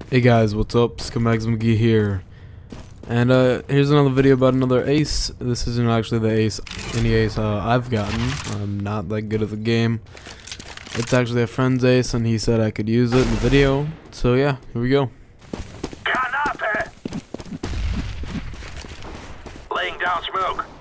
Hey guys, what's up? Scumbags McGee here, and here's another video about another ace. This isn't actually the ace, any ace I've gotten. I'm not that good at the game. It's actually a friend's ace, and he said I could use it in the video. So yeah, here we go. Laying down smoke.